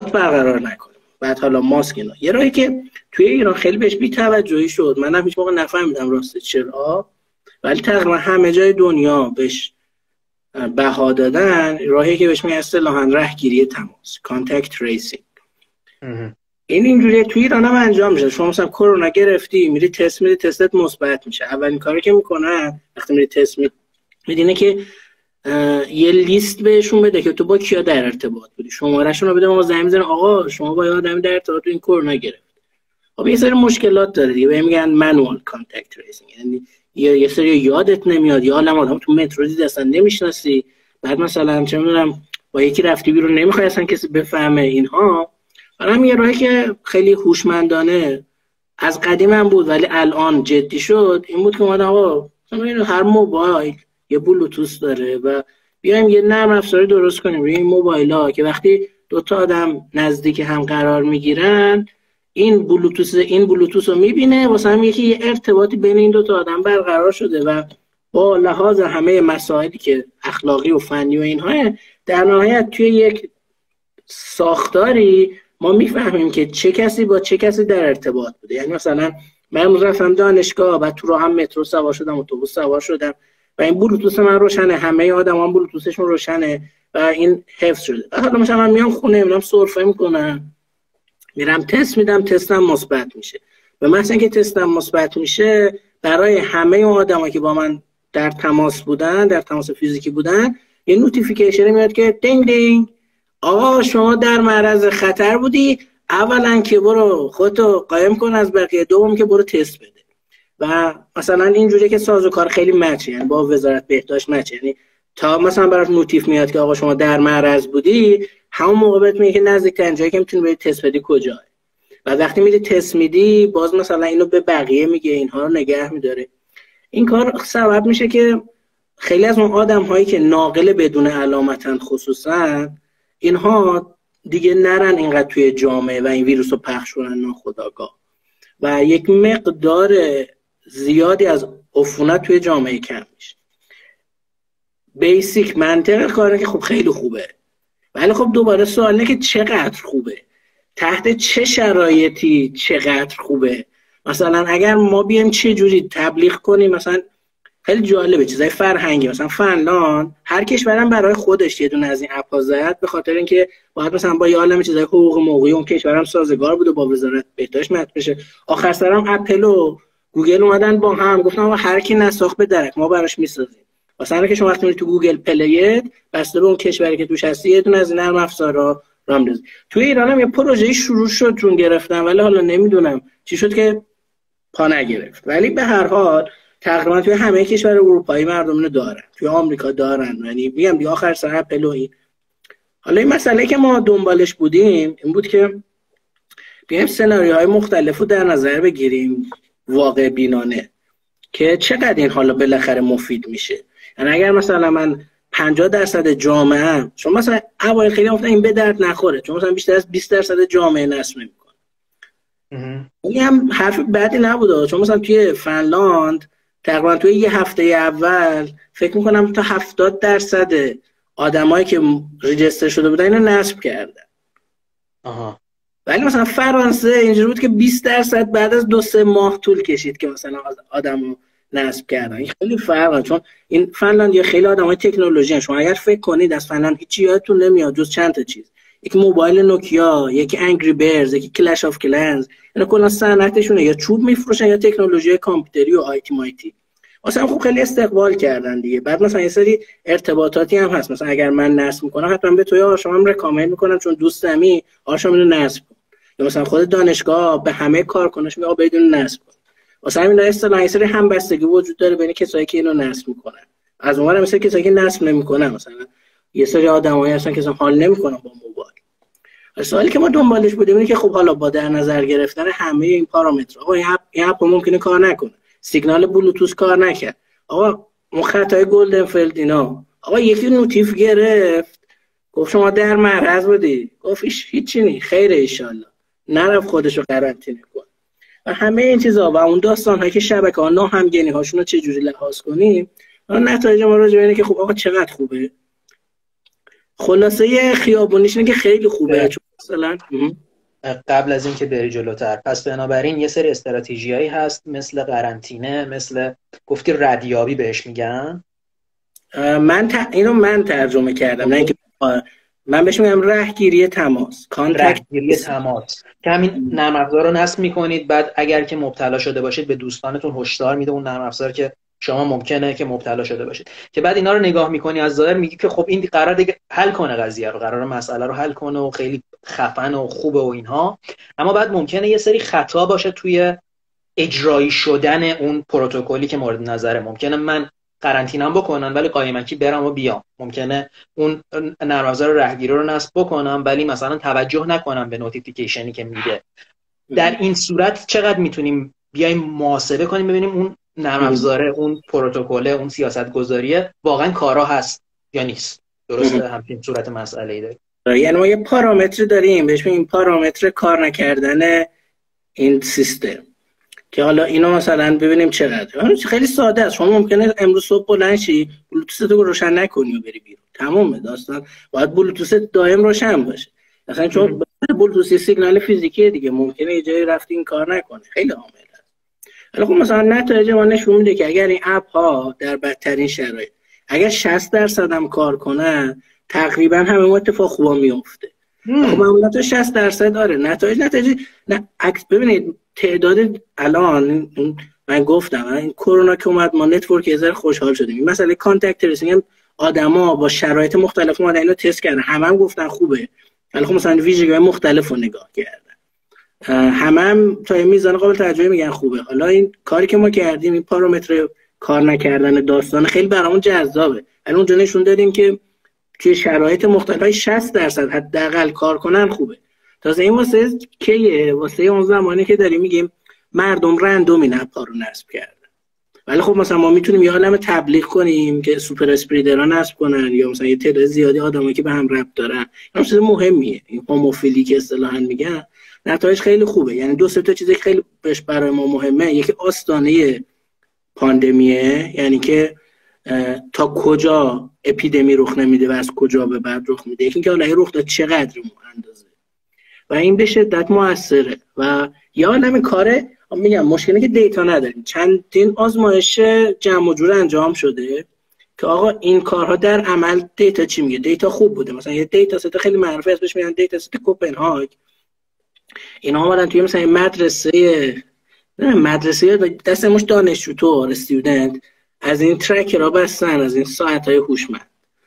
برقرار نکنیم. بعد حالا ماسک اینا یه راهی که توی ایران خیلی بهش بی‌توجهی شد، منم هیچ موقع نفهمیدم راسته چرا، ولی تقریبا همه جای دنیا بهش بها دادن، راهی که بهش میگن اصطلاحاً رهگیری تماس، کانتکت تریسینگ. این اینجوریه توی ایران هم انجام میشه. شما مثلا کرونا گرفتی، میری تست میدی، تستت مثبت میشه، اولین کاری که میکنن وقتی میری تست میدینه که یه لیست بهشون بده که تو با کیا در ارتباط بودی، شمارهشون رو بده، ما زنگ میزنن آقا شما با یه آدمی در ارتباط این کرونا گرفت. خب یه سری مشکلات داره دیگه، بهم میگن مانوال کانتکت تریسینگ، یعنی یه سری یادت نمیاد، یا عالم آدم تو مترو دیدی اصلا نمیشناسی، بعد مثلا چه میدونم با یکی رفتی بیرون نمیخوای اصلا کسی بفهمه اینها. برام یه راهی که خیلی هوشمندانه از قدیم هم بود ولی الان جدی شد این بود که اومدن آقا مثلا هر موبایل یه بلوتوث داره و بیایم یه نرم افزاری درست کنیم روی این موبایل‌ها که وقتی دو تا آدم نزدیک هم قرار میگیرن این بلوتوث رو میبینه، واسه هم یه ارتباطی بین این دو تا آدم برقرار شده و با لحاظ همه مسائلی که اخلاقی و فنی و اینها در نهایت توی یک ساختاری ما میفهمیم که چه کسی با چه کسی در ارتباط بوده. یعنی مثلا من امروز رفتم دانشگاه، بعد تو راه هم مترو سوار شدم، اتوبوس سوار شدم و این بلوتوث من روشنه، همه آدما بلوتوثشون روشنه و این حفظ شده. حالا مثلا من میام خونه میرم سرفه میکنم، میرم تست میدم، تستم مثبت میشه. و مثلا که تستم مثبت میشه برای همه اون آدمایی که با من در تماس بودن، در تماس فیزیکی بودن، یه نوتیفیکیشن میاد که دینگ دینگ آقا شما در معرض خطر بودی، اولا که برو خودتو قایم کن از بقیه، دوم که برو تست بده. و مثلا اینجوریه که سازوکار خیلی مچه، یعنی با وزارت بهداشت مچه، یعنی تا مثلا برات نوتیف میاد که آقا شما در معرض بودی، همون موقع بهت میگه که نزدیکترین جایی که میتونی بری تست بدی کجاه. و وقتی میری تست میدی باز مثلا اینو به بقیه میگه، اینها رو نگه میداره. این کار سبب میشه که خیلی از اون آدم هایی که ناقل بدون علامتن خصوصا اینها دیگه نرن اینقدر توی جامعه و این ویروس رو پخش کنن ناخودآگاه و یک مقدار زیادی از عفونت توی جامعه کم میشه. بیسیک منطق کاره که خب خیلی خوبه، ولی خب دوباره سوال اینه که چقدر خوبه، تحت چه شرایطی چقدر خوبه. مثلا اگر ما بیایم چه جوری تبلیغ کنیم، مثلا خیلی جالبه چیزای فرهنگی، مثلا فنلاند هر کشورم برای خودش یه دونه از این اپ‌ها زد، به خاطر اینکه باید مثلا با یه عالمه چیزای حقوق موقعی اون کشورم سازگار بود و با وزارت بهداشت مطرح بشه. آخر سرم اپل و گوگل اومدن با هم گفتن آقا هر کی نساخت به درک ما براش میسازیم. مثلا که شما وقتی میری تو گوگل پلیت بسته به اون کشوری که توش هستی یه دونه از این نرم افزارا رام دازی. توی ایران هم یه پروژه‌ای شروع شد جون گرفتن، ولی حالا نمیدونم چی شد که پا نگرفت. ولی به هر حال تقریبا توی همه کشور اروپایی مردم اینو دارن، توی آمریکا دارن، یعنی میگم دیگه آخر سر اپل و این. حالا این مسئله که ما دنبالش بودیم این بود که بیایم سناریوهای مختلفو در نظر بگیریم واقع بینانه که چقدر این حالا بالاخره مفید میشه. یعنی اگر مثلا من 50% جامعه، چون مثلا اوایل خیلی گفتن این به درد نخوره، چون مثلا بیشتر از 20% جامعه نصب نمیکنه. این هم حرف بدی نبوده، چون مثلا توی فنلاند تقریبا توی یه هفته اول فکر میکنم تا 70% آدمایی که ریجستر شده بودن اینو نصب کردن. ولی مثلا فرانسه اینجوری بود که 20% بعد از 2-3 ماه طول کشید که مثلا آدمو نصب کردن. این خیلی فرقه، چون این فنلاند یا خیلی آدمای تکنولوژی ان. شما اگر فکر کنید از فنلاند هیچی یادتون نمیاد جز چند تا چیز، یک موبایل نوکیا، یک انگری برز، یک کلش آف کلنز، اینا کلا صنعتشونه، یا چوب میفروشن یا تکنولوژی کامپیوتری و آیتی مایتی. مثلا خب خیلی استقبال کردن دیگه. بعد مثلا یه سری ارتباطاتی هم هست، مثلا اگر من نصب میکنم حتما به توی آشام رکامند میکنم چون دوستمی آشام اینو نصب کن، یا مثلا خود دانشگاه به همه کارکناش میگه بدون نصب کن. مثلا این اصطلاحاً یه سری همبستگی وجود داره بین کسایی که اینو نصب میکنن، از اونور مثلا کسایی که نصب نمیکنن. مثلا یه سری آدمایی هستن که اصلا حال نمیکنن با موبایل. سوالی که ما دنبالش بودیم اینه که خب حالا با در نظر گرفتن همه این پارامترها، آقا این اپ ممکنه کار نکنه، سیگنال بلوتوث کار نکرد، آقا اون خطای گلدنفلد اینا، آقا یکی نوتیف گرفت گفت شما در معرض بودی، گفت هیچی نی، خیره ان شاءالله، نرفت خودشو قرنطینه کنه. و همه این چیزا و اون داستان‌هایی که شبکه‌ها ناهمگنی هاشون رو چه جوری لحاظ کنیم، نتایج ما راجع به اینه که خب آقا چقدر خوبه. خلاصه خیابونیش اینه که خیلی خوبه. چون مثلا قبل از اینکه بری جلوتر، پس بنابراین یه سری استراتژیایی هست مثل قرنطینه، مثل گفتی ردیابی بهش میگن. اینو من ترجمه کردم، نه اینکه من بهش میگم رهگیری تماس، رهگیری تماس، که همین نرم افزار رو نصب میکنید، بعد اگر که مبتلا شده باشید به دوستانتون هشدار میده اون نرم افزار که شما ممکنه که مبتلا شده باشید، که بعد اینا رو نگاه میکنی از ظاهر میگی که خب این قرار دیگه حل کنه قضیه رو، قرار مسئله رو حل کنه و خیلی خفن و خوبه و اینها، اما بعد ممکنه یه سری خطا باشه توی اجرایی شدن اون پروتکلی که مورد نظره. ممکنه من قرنطینه‌ام بکنم ولی قایمکی برم و بیام، ممکنه اون نرم افزار رهگیری رو نصب بکنم ولی مثلا توجه نکنم به نوتیفیکیشنی که میده. در این صورت چقدر میتونیم بیایم محاسبه کنیم ببینیم اون نرم افزار، اون پروتکل، اون سیاست گذاریه واقعا کارا هست یا نیست؟ درسته همین صورت مسئله ای داره. یعنی ما یه پارامتر داریم بهش میگیم پارامتر کار نکردن این سیستم، که حالا اینو مثلا ببینیم چقدر. خیلی ساده است. شما ممکنه امروز صبح بلند شی بلوتوثت رو روشن نکنی و بری بیرون، تمومه داستان. باید بلوتوثت دائم روشن باشه، مثلا چون بلوتوث سیگنال فیزیکی دیگه، ممکنه یه جایی رفتی این کار نکنه، خیلی عامل است. حالا خب مثلا نتایج ما نشون میده که اگر این اپ ها در بدترین شرایط اگر 60% هم کار کنه تقریبا همه اتفاق خوبا میفته. خب معمولا 60% داره نتایج نه عکس. ببینید تعداد الان من گفتم این کرونا که اومد ما نتورک یه ذره خوشحال شدیم. مثلا کانتکت تریسینگ آدما با شرایط مختلف اومدن اینو تست کردن، هم گفتن خوبه، ولی خب مثلا ویژگی‌های مختلف رو نگاه کردن، هم تا میزان قابل توجهی میگن خوبه. حالا این کاری که ما کردیم، این پارامتر کار نکردن داستان خیلی برامون جذابه. الان اونجا نشون دادیم که توی شرایط مختلف 60% حداقل کار کنن خوبه. تازه این واسه اون زمانی که داریم میگیم مردم رندوم این اپ‌ها رو نصب کردن. ولی خب مثلا ما میتونیم یه عالمه تبلیغ کنیم که سوپر اسپریدرها نصب کنن، یا مثلا یه تعداد زیادی آدمایی که به هم ربط دارن. این چیز مهمیه، این هوموفیلی که اصطلاحاً میگن. نتایج خیلی خوبه. یعنی دو سه تا چیزی که خیلی برای ما مهمه، یکی آستانه پاندمیه، یعنی که تا کجا اپیدمی رخ نمیده و از کجا به بعد رخ میده. یکی اینکه حالا این رخ داد چقدر اندازه و این به شدت موثره. و یا عالمه کاره، میگم مشکلی که دیتا نداریم. چندین آزمایش جمع و جور انجام شده که آقا این کارها در عمل دیتا چی میگه. دیتا خوب بوده. مثلا یه دیتا ست خیلی معروفه اسمش میگن دیتا ست کوپنهاگ. اینا اومدن توی مثلا مدرسه دستموش دانشجو تو استودنت از این ترکرها بستن، از این ساعت‌های هوشمند،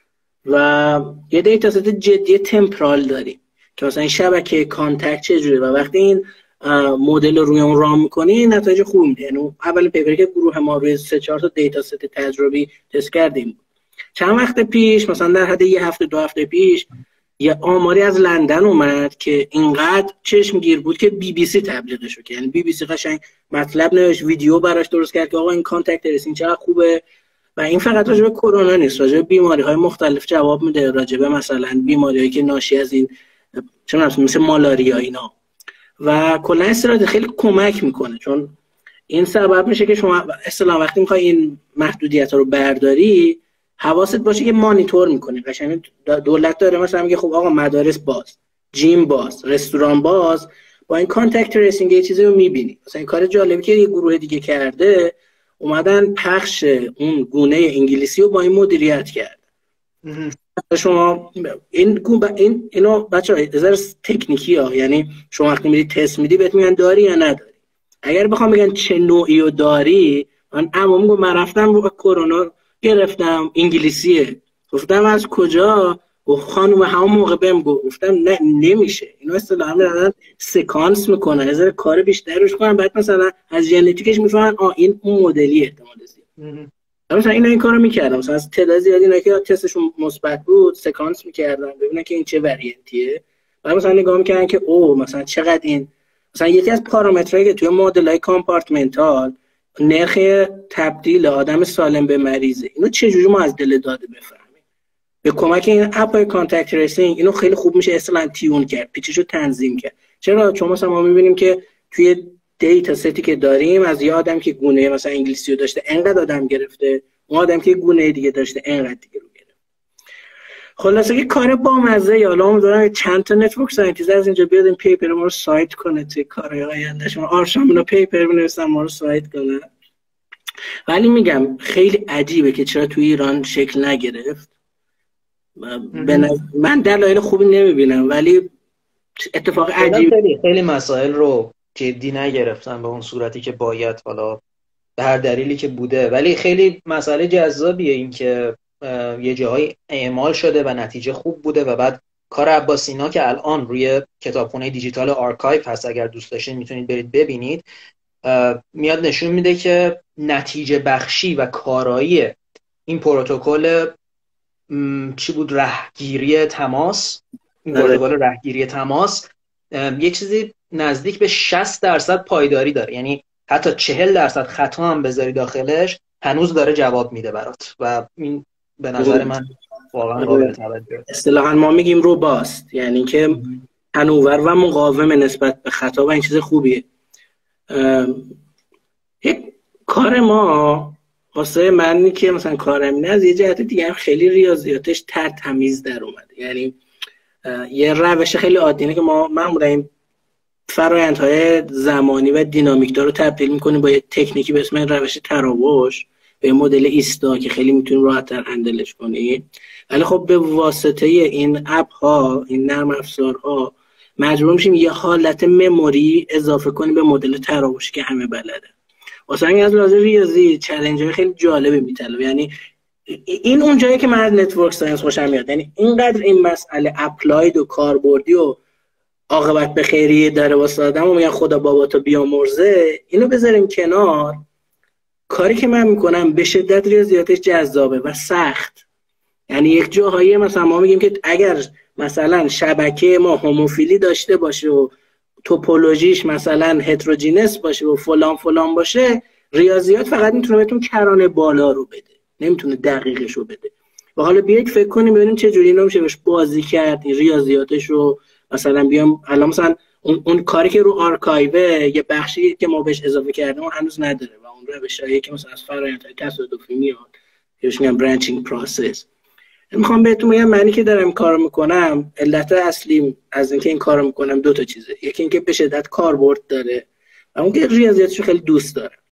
و یه دیتا ست جدی تمپرال داریم که مثلا این شبکه کانتکت چجوره و وقتی این مدل رو روی اون رام می‌کنی نتایج خوب میده. یعنی اول پیپری که گروه ما روی 3-4 تا دیتا ست تجربی تست کردیم چند وقت پیش، مثلا در حد یه هفته 2 هفته پیش، یه آماری از لندن اومد که اینقدر چشمگیر بود که BBC تبلیغش کرد. یعنی BBC قشنگ مطلب نوشت، ویدیو براش درست کرد که آقا این کانتکت تریسینگ چقدر خوبه. و این فقط راجع به کرونا نیست، راجع به بیماری‌های مختلف جواب میده، راجع به مثلا بیماریایی که ناشی از این مثل مالاریا اینا. و کلا استراتژی خیلی کمک میکنه، چون این سبب میشه که شما اصلا وقتی میخوای این محدودیت‌ها رو برداری حواست باشه که مانیتور میکنی. قشنگ دولت داره مثلا میگه خب آقا مدارس باز، جیم باز، رستوران باز، با این کانتکت تریسینگ یه چیزی رو میبینی. مثلا این کار جالبی که یه گروه دیگه کرده، اومدن پخش اون گونه انگلیسی رو با این مدیریت کرد. شما اینو بچه‌ها نظر تکنیکی ها، یعنی شما وقتی میری تست میدی بهت میگن داری یا نداری. اگر بخوام بگن چه نوعی رو داری، من من رفتم با کرونا گرفتم انگلیسیه، گفتم از کجا؟ و خانم همون موقع بهم گفتم نه نمیشه، اینو اصطلاحا دارن سکانس میکنن، از کار بیشتر روش کنن، بعد مثلا از ژنتیکش میفهمن این اون مدلی احتمال زیاد. مثلا این کارو میکردم، مثلا از تعداد زیادی اینا که تستشون مثبت بود سکانس میکردن ببینن که این چه وریانتیه، بعد مثلا نگاه میکردن که او مثلا چقدر این، مثلا یکی از پارامترهایی که توی مدل‌های کامپارتمنتال نرخ تبدیل آدم سالم به مریضه، اینو چجوری ما از دل داده بفهمیم؟ به کمک این اپ‌های کانتکت تریسینگ اینو خیلی خوب میشه اصلا تیون کرد، پیچشو تنظیم کرد. چرا؟ چون مثلا ما می‌بینیم که توی دیتا ستی که داریم از یه آدم که گونه مثلا انگلیسی رو داشته انقدر آدم گرفته، اون آدم که گونه دیگه داشته انقدر دیگه رو گرفته. خلاصه که کار بامزه ای. حالا امیدوارم چند تا نتورک ساینتیست از اینجا بیاد این پیپر ما رو سایت کنه توی کارهای آیندهش. آرشام اینا پیپر بنویسن ما رو سایت کنه. ولی میگم خیلی عجیبه که چرا توی ایران شکل نگرفت. من دلایل خوبی نمیبینم، ولی اتفاق عجیب خیلی مسائل رو جدی نگرفتن به اون صورتی که باید، حالا به هر دلیلی که بوده. ولی خیلی مسئله جذابیه این که یه جاهای اعمال شده و نتیجه خوب بوده و بعد کار عباسینا که الان روی کتابخونه دیجیتال آرکایو هست، اگر دوست داشتین میتونید برید ببینید، میاد نشون میده که نتیجه بخشی و کارایی این پروتکل چی بود، رهگیری تماس، این پروتکل رهگیری تماس یه چیزی نزدیک به 60% پایداری داره. یعنی حتی 40% خطا هم بذاری داخلش هنوز داره جواب میده برات و این به نظر من واقعا قابل توجه. اصطلاحاً ما میگیم روباست، یعنی که تنوور و مقاوم نسبت به خطا و این چیز خوبیه. یک کار ما واسه من که مثلا کارم نه، از یه جهت دیگه هم خیلی ریاضیاتش تمیز در اومده. یعنی یه روش خیلی عادیه که ما معمولا این فرآیندهای زمانی و دینامیک رو تبدیل می‌کنیم با یه تکنیکی به اسم روش تراوش به مدل ایستا که خیلی میتونیم راحت‌تر هندلش کنیم. ولی خب به واسطه این اپ ها، این نرم افزارها، مجبور میشیم یه حالت مموری اضافه کنیم به مدل تراوشی که همه بلده. واسه همین از لحاظ ریاضی چالنج‌های خیلی جالبی میطلبه. یعنی این اون جایی که من از نتورک ساینس خوشم میاد، یعنی اینقدر این مسئله اپلاید و کاربردی و عاقبت به خیریه داره واسه آدم و میگن خدا باباتو بیامرزه، اینو بذاریم کنار. کاری که من میکنم به شدت ریاضیاتش جذابه و سخت. یعنی یک جاهایی مثلا ما میگیم که اگر مثلا شبکه ما هوموفیلی داشته باشه و توپولوژیش مثلا هتروجینس باشه و فلان فلان باشه، ریاضیات فقط میتونه بهتون کرانه بالا رو بده، نمیتونه دقیقش رو بده. و حالا بیایید فکر کنیم ببینیم چه جوری اینا میشه بهش بازی کرد، این ریاضیاتش رو مثلا بیام الان مثلا اون کاری که رو آرکایوه یه بخشی که ما بهش اضافه کردیم هنوز نداره و اون روشایی که مثلا از فرآیندهای تصادفی میاد که بهش میگن برانچینگ پروسس. میخوام بهتون بگم معنی که دارم کار میکنم، علت اصلی از اینکه این کارو میکنم دو تا چیزه. یکی اینکه به شدت کاربرد داره و اون که ریاضیاتشو خیلی دوست دارم.